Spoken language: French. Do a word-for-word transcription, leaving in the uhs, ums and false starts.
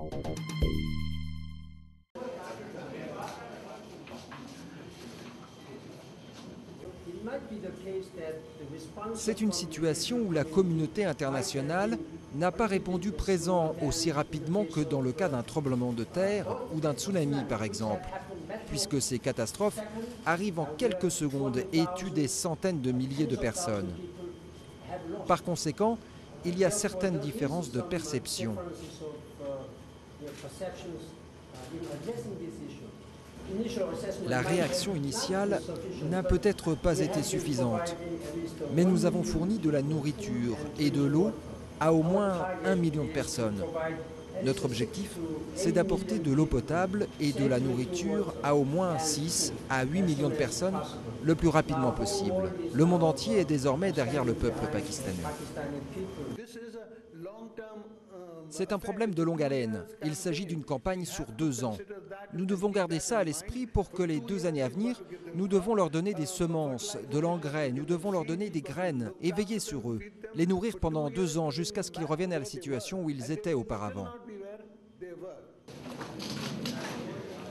C'est une situation où la communauté internationale n'a pas répondu présent aussi rapidement que dans le cas d'un tremblement de terre ou d'un tsunami par exemple, puisque ces catastrophes arrivent en quelques secondes et tuent des centaines de milliers de personnes. Par conséquent, il y a certaines différences de perception. La réaction initiale n'a peut-être pas été suffisante, mais nous avons fourni de la nourriture et de l'eau à au moins un million de personnes. Notre objectif, c'est d'apporter de l'eau potable et de la nourriture à au moins six à huit millions de personnes le plus rapidement possible. Le monde entier est désormais derrière le peuple pakistanais. C'est un problème de longue haleine. Il s'agit d'une campagne sur deux ans. Nous devons garder ça à l'esprit pour que les deux années à venir, nous devons leur donner des semences, de l'engrais, nous devons leur donner des graines et veiller sur eux. Les nourrir pendant deux ans jusqu'à ce qu'ils reviennent à la situation où ils étaient auparavant.